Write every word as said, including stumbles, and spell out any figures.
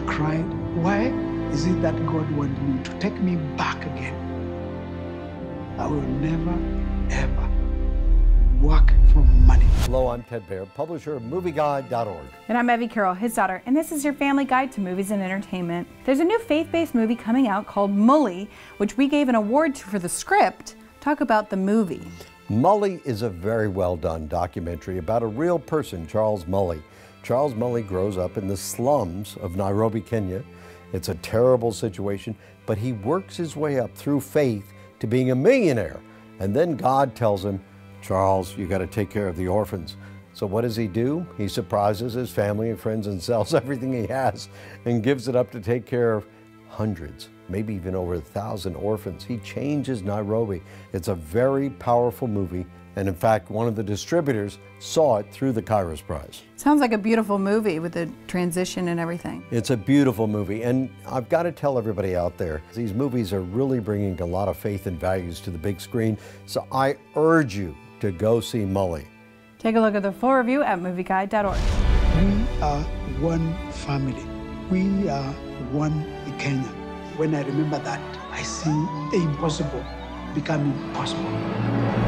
cried, why is it that God wanted me to take me back again? I will never, ever work for money. Hello, I'm Ted Baird, publisher of Movie Guide dot org. And I'm Evie Carroll, his daughter, and this is your family guide to movies and entertainment. There's a new faith-based movie coming out called Mully, which we gave an award to for the script. Talk about the movie. Mully is a very well done documentary about a real person, Charles Mully. Charles Mully grows up in the slums of Nairobi, Kenya. It's a terrible situation, but he works his way up through faith to being a millionaire. And then God tells him, Charles, you got to take care of the orphans. So what does he do? He surprises his family and friends and sells everything he has and gives it up to take care of hundreds, maybe even over a thousand orphans. He changes Nairobi. It's a very powerful movie. And in fact, one of the distributors saw it through the Kairos Prize. Sounds like a beautiful movie with the transition and everything. It's a beautiful movie. And I've got to tell everybody out there, these movies are really bringing a lot of faith and values to the big screen. So I urge you to go see Mully. Take a look at the full review at Movie Guide dot org. We are one family. We are one Kenya. When I remember that, I see the impossible becoming possible.